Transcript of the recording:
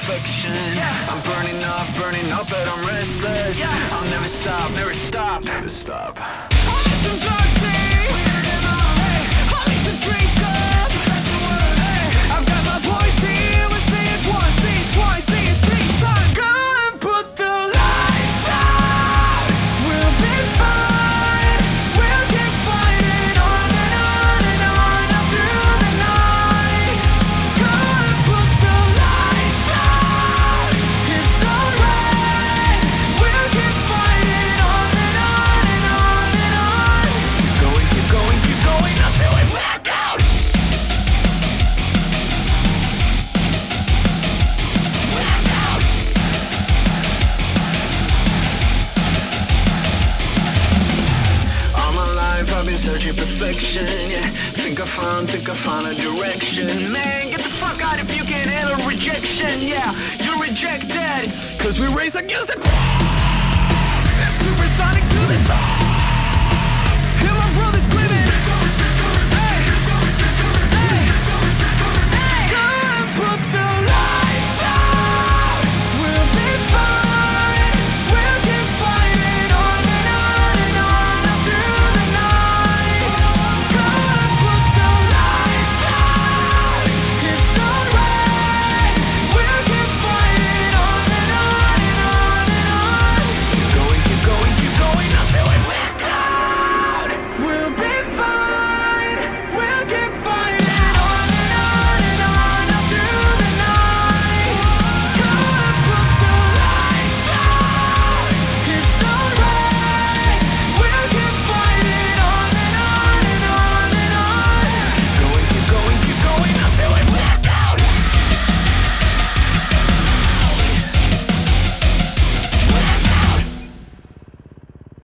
perfection. I'm burning up, but I'm restless. I'll never stop, never stop, never stop. I'll need some dark days. I'll need some drink up. I've got my boys here. We'll say it once, say it twice, say it 3 times. Go and put the lights out. We'll be fine. We'll keep fighting on and on and on up through the night. Go and put the lights out. It's alright. We'll keep fighting on and on and on and on. Keep going until we black out. Black out. All my life I've been searching perfection, yeah. Think I found a direction. Man, get the fuck out if you can't handle rejection, yeah. You're rejected. Cause we race against the clock. Supersonic to the top.